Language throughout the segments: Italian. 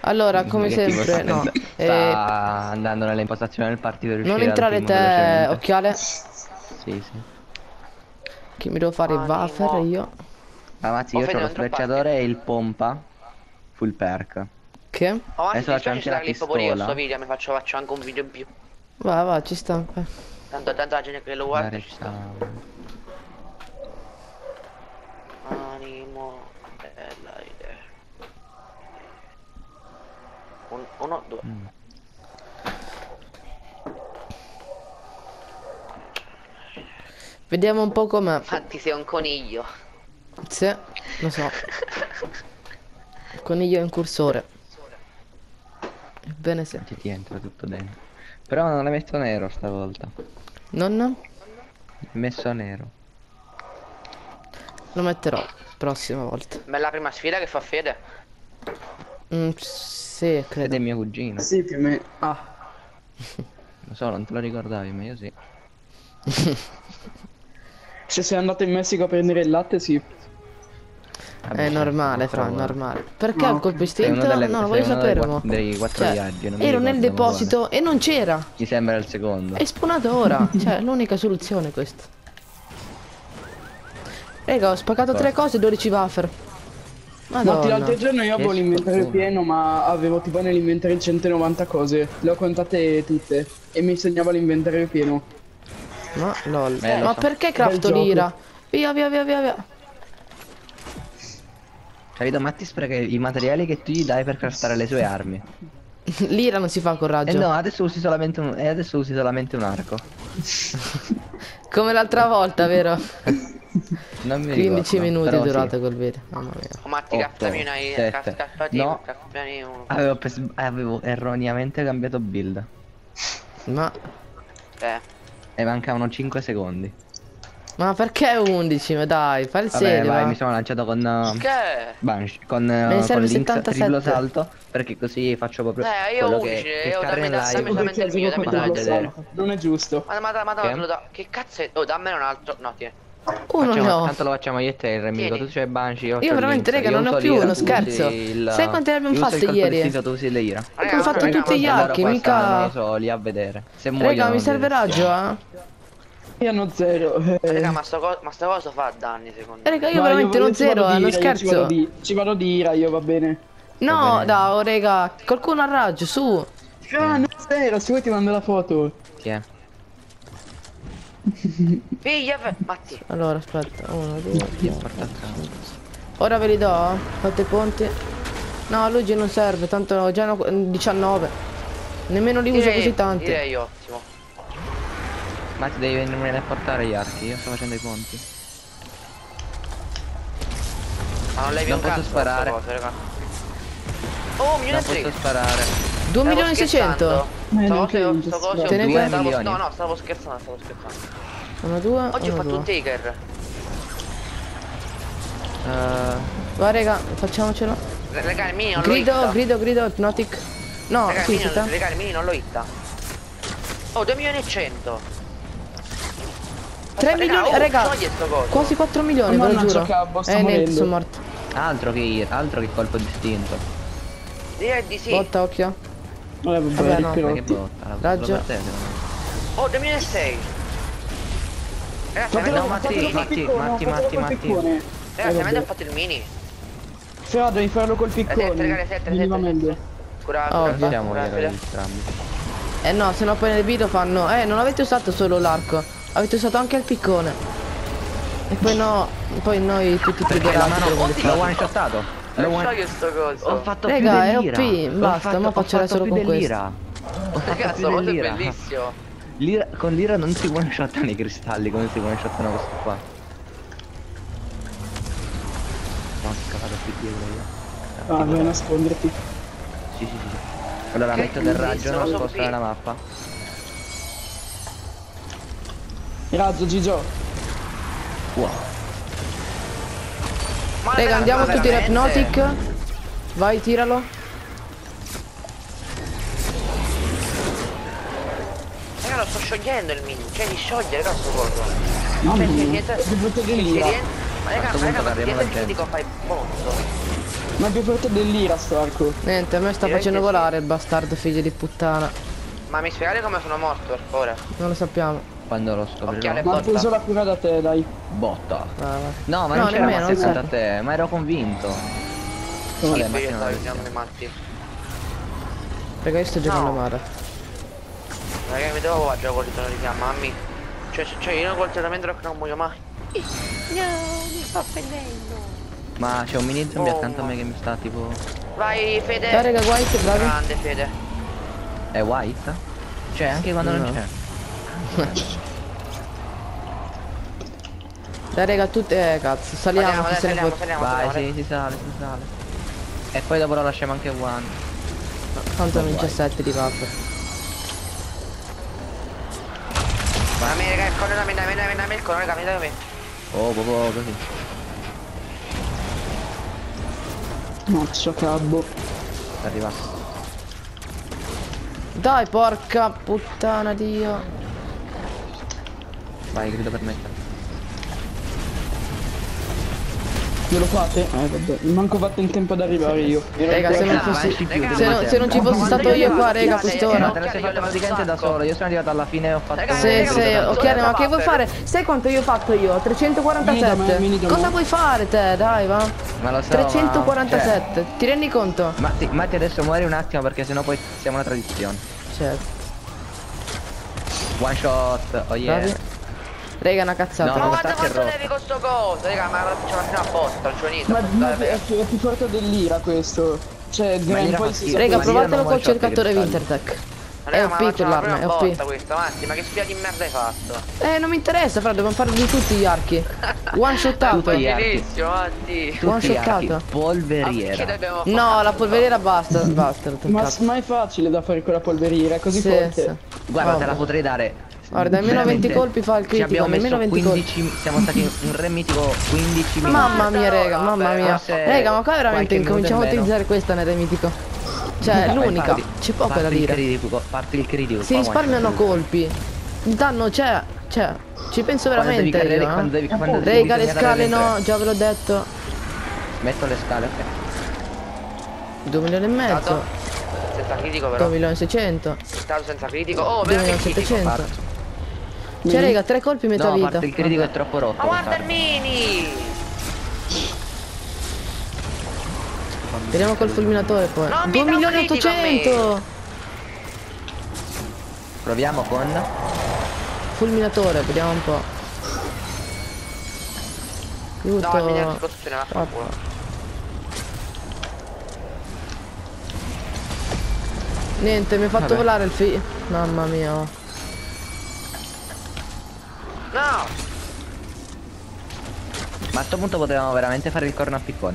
Allora, come Che tipo sempre, no. sta andando nelle impostazioni del partito per Non uscire dal entrare team te, velocemente. occhiale. Sì, sì. Che mi devo fare il wafer Animo. io. Ma Mazzi, Oh, io ho Fede, lo non tropparti. sbrecciatore e il pompa. Full perk. Che? Oh, Matti, Adesso ti faccio spiace anche se la la clip pure io sto pistola. video, faccio anche un video in più. Va, va, ci sta. Tanto la gente che lo La guarda ci sta. recamo. Animo, bella idea. Uno, due. Mm. Vediamo un po' com'è. Infatti sei un coniglio. Sì, lo so. Coniglio incursore. Ebbene sì. Ti entra tutto dentro. Però non l'hai messo nero stavolta. Non? L'hai messo nero. Lo metterò prossima volta. Ma è la prima sfida che fa Fede. Sì, Ed è credo. mio cugino. Sì, più o meno. Ah, Lo so, non te lo ricordavi, ma io sì. se sei andato in Messico a prendere il latte, sì. Vabbè, È certo, normale, per Fra, è favore. normale. Perché Ah, al ok. colpo Sei uno istinto? delle- No, lo sei voglio uno delle sapere, quatt- mo. dei quattro Cioè, viaggi, non mi ero nel ricordo, ma buone. deposito e non c'era. Mi sembra il secondo. È spawnato ora. Cioè, è l'unica soluzione questa. Raga, ho spaccato 3 cose e 12 wafer. Matti, Madonna. l'altro giorno io avevo Che l'inventario sfortuna. pieno, ma avevo tipo nell'inventario 190 cose. Le ho contate tutte e mi segnava l'inventario pieno. Ma lol. Lo Ma so. perché crafto Bel gioco. l'ira? Via, via, via, via, via. Capito? Matti spreca i materiali che tu gli dai per craftare le sue armi. L'ira non si fa E coraggio. no, adesso usi solamente un arco. Come l'altra volta, vero? Non mi 15 ricordo, minuti è però durato sì. quel video. Mamma mia. Oh, Matti, Otto, craftami una sette. craftati No. craftami uno. Avevo erroneamente cambiato build. Ma... E mancavano 5 secondi. Ma perché 11? Ma dai, fai il Vabbè, serio, vai, va. mi sono lanciato con Che? Banshee, con ne serve Lynx 77. triplo salto, perché così faccio proprio Io quello 11, che io Carri in dammi live solamente il mio, dammi Vado a solamente il mio. vedere. Non è giusto. Ma che cazzo è? Oh, dammene un altro. No, tieni. Uno ne ho. Tanto lo facciamo io e te il Remico, Tieni. tu c'hai Banshee, io Io c'ho veramente, Lynx, raga, io non ne ho uso più l'ira, uno tu scherzo. usi il... Sai quante ne abbiamo io uso fatte il colpo ieri? d'istinto, tu usi l'ira. Abbiamo fatto raga, tutti gli ma- archi, Allora questa non mica... lo so, lì a vedere. Se Raga, muoiono mi non serve li raggio, restiamo. Io hanno zero. Raga, ma sta cosa fa danni secondo me. Raga, io No, veramente io non ci vado zero, di non ira, io scherzo. ci vado di ira, io va bene. No, Va bene. dai, oh, raga, qualcuno ha raggio, su. Ah, no, zero, se vuoi ti mando la foto. Chi è? Figlia, Matti. Allora, aspetta, 1, 2, Chi ha portato a casa? ora ve li do, fate i ponti. No, Luigi non serve, tanto ho già 19. Nemmeno li uso così tanti. Direi ottimo. Ma ti devi venirmene a portare gli archi, io sto facendo i ponti. Ma non levi Non un posso cazzo sparare. sta cosa, raga. Oh, milione Non e tre. posso sparare. 2 milioni e 600. neanche Sto coso, Tenete- 2 milioni. No, stavo scherzando. 1, 2, Oggi ho 1, fatto un 2. taker. Va, raga, facciamocelo. Raga, il mini non lo hitta. Grido, Hypnotic. No, Raga, sì, raga, il mini non lo hitta. Oh, 2 milioni e 100. 3 milioni, raga. Togli sto coso. Quasi 4 milioni, ve lo Mannaggia, giuro. Cabbo, sta Niente, morendo. sono morto. Altro che colpo distinto. Direi di sì. Botta, occhio. Vabbè, Vabbè, no. Ma che ricchi. botta, la Raggio. solo per te, secondo me. Oh, 2006. Ragazzi, Fatelo- No, avete Matti, fatelo col Matti, piccone, Matti, fatelo col Matti. piccone. ragazzi, vabbè. avete fatto il mini. Fra, devi farlo col piccone. Regale, sette. Minimamente. Oh, Non siamo entrambi. No, se no poi nel video fanno non avete usato solo l'arco, avete usato anche il piccone. E poi no, poi noi tutti La trigerati. mano, l'ho one shotato. Togli sto coso. Ho fatto Raga, più è dell'ira. OP, basta, ma faccio solo con dell'ira. Ragazzi, sto coso è bellissimo. Con l'ira non si one shottano i cristalli come si one shottano questo qua. Sono scavato più dietro io. Ah, vai nasconderti. Sì, sì, sì. Allora Che metto del raggio bellissimo, nascosto sono nella mappa. Razzo, Gigio. Wow. Ma Raga, andiamo tutti in veramente? Hypnotic. Vai, tiralo. Raga, lo sto sciogliendo il mini. Cioè, si scioglie, raga, sto coso. Mamma Cioè, mia. si rientra. Che brutto Si dell'ira. rientra. Ma raga, A questo punto ma arriva rientra la il gente. critico fai botto. Ma è più forte dell'ira sto arco. Niente, a me sta Direi facendo che sì. volare il bastardo figlio di puttana. Ma mi spiegate come sono morto, per favore? Non lo sappiamo. Quando lo scoprirò. Occhiale. Ma ho Botta. preso la cura da te, dai. Botta. Vai, vai. No, ma No, non c'era nemmeno, Massimo non da te, ma ero convinto. Sì, Vabbè, io Massimo stavo non eliminando i matti. Raga, io sto giocando No. male. Raga, mi devo a gioco ritorno di fiamma, mammi. Cioè, io col trattamento non muoio mai. No, mi sto offendendo. Ma c'è un mini zombie Oh, accanto a me ma- che mi sta tipo... Vai, Fede. Dai raga, white, bravi. Grande, Fede. È white? Cioè anche quando No. non c'è. Dai raga, tutti. Cazzo, saliamo, chi se ne fotte. Vai, sì, si sale, si sale. E poi dopo lo lasciamo anche one. Tanto non c'è 7 di vapor. Dammi, raga, il cono, dammi il cono, raga, dammi. Oh, proprio così. Mazza cabbo. Arriva. Dai, porca puttana Dio. Vai, grido per mettere. Me lo fate? Vabbè. Manco fatto in tempo ad arrivare io. Raga, se non Raga, fossi. esci più, Se non ci fossi stato io qua, raga, a quest'ora. Te lo sei fatto praticamente da solo, io sono arrivato alla fine e ho fatto... Raga, Sì, raga, sì, raga, ok, raga, ma che vuoi fare? Sai quanto io ho fatto io? 347. Mini da me. Cosa vuoi fare te? Dai, va. Ma lo so, 347. Ti rendi conto? Matti adesso muori un attimo perché sennò poi siamo una tradizione. Certo. One shot, oh yeah. Bravi. Raga, una cazzata. No, Ma lo guarda stacco è quanto rotto. devi con sto coso, raga, ma c'è una prima botta, non c'è niente. Ma è più forte dell'ira questo. Cioè, Gran l'ira poi fa si schifo. Raga, Ma provatelo non col one shot cercatore i cristalli. Wintertech. È Raga, ma OP c'è una quell'arma, è prima OP. botta questa, Matti, ma che spia di merda hai fatto? Non mi interessa, fra, dobbiamo fare di tutti gli archi. One shotato. Tutti gli archi. Bellissimo, Matti. One Tutti gli archi. shotato. Che Polveriera. dobbiamo fare? No, la polveriera basta, basta. l'ho Ma, toccato. ma è facile da fare quella polveriera, è così Sì, forte. sì. Guarda, te Vabbè. la potrei dare. Guarda, almeno veramente. 20 colpi fa il Ci critico, abbiamo almeno messo 20 colpi. 15, siamo stati un re mitico 15 minuti. Mamma mia, raga, Vabbè, mamma mia. forse Raga, ma qua veramente qualche minuto incominciamo a in meno. utilizzare questa nel re mitico. Cioè, è l'unica. C'è poco da dire. Parti il critico. Si risparmiano colpi. Il danno c'è. Ci penso veramente io, Raga, le scale no, già ve l'ho detto. Metto le scale, ok. 2 milioni e mezzo. Stato senza critico 2 però. milioni e 600. Stato senza critico. Oh, 2 meno milioni che e critico. 700. Cioè, raga, 3 colpi metà No, vita. parte il critico è troppo rotto. Ma guarda il mini! Vediamo col fulminatore poi. Non mi 2 dà un milioni e critico a me. 800. Proviamo con... Fulminatore, vediamo un po'. Aiuto. No, il mini anticostruzione va a fare culo. Niente, mi ha fatto Vabbè. volare il Mamma mia. No! Ma a sto punto potevamo veramente fare il corno a piccone.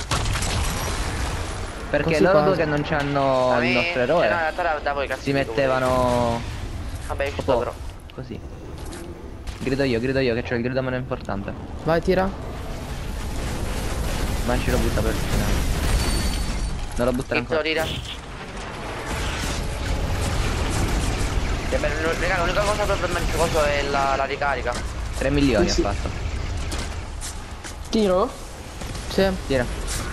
Perché Così loro quasi. due che non c'hanno il nostro eroe No, in realtà da voi cazzo si di mettevano... Vabbè, ci sto proprio però. così. Grido io che c'ho il grido meno importante. Vai, tira. Ma ce lo butta per il finale. Non lo buttare Inizio a ancora. dire. Che bello, raga, l'unica cosa per me il coso è la ricarica. 3 milioni Sì. ha fatto. Tiro? Sì. Tira.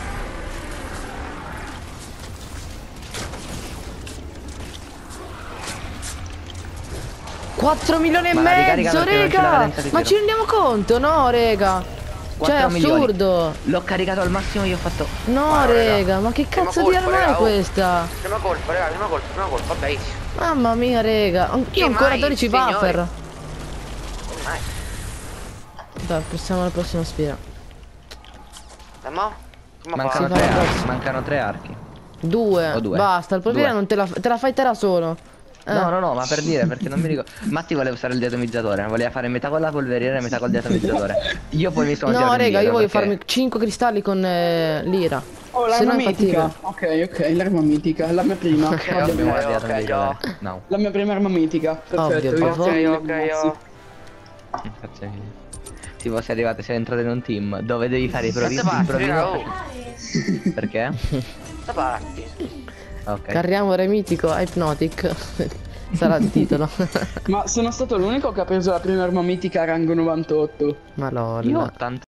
$4 milioni e Ma la ricarica mezzo, perché non ce l'ha rega! senza di Ma tiro. ci rendiamo conto? No, rega! Cioè, 4 milioni. assurdo! L'ho caricato al massimo, io ho fatto... No, Guarda, rega, ma che primo cazzo di colpo, arma è raga, oh. questa? Prima colpo, raga, prima colpo, vabbè, easy. Mamma mia, rega. Io Che ho ancora mai, 12 signori? buffer. Ormai. Dai, passiamo alla prossima sfida. E mo? Come Mancano fa? Sì, 3 vai, archi, vai. mancano 3 archi. 2. O 2. Basta, il problema 2. non te la fighterà solo. No, ma per dire, perché non mi ricordo. Matti voleva usare il diatomizzatore, voleva fare metà con la polveriera e metà col diatomizzatore. Io poi mi sono No, girato rega, io indietro voglio perché- farmi 5 cristalli con l'ira. Oh, Se no l'arma è infattibile. mitica. Ok, l'arma mitica, la mia prima. Ok, Va bene. Abbiamo ok, guardato ok, il diatomizzatore. No. La mia prima arma mitica. Perfetto, Ovvio, grazie Ok, mille, ok, ragazzi. Grazie mille. Tipo sei arrivato, sei entrato in un team dove devi fare i Quante provini. parti, raga, oh. Perché? Quante parti? Ok. Carriamo re mitico Hypnotic. Sarà il titolo. Ma sono stato l'unico che ha preso la prima arma mitica a rango 98. Ma lol. Io ho 80.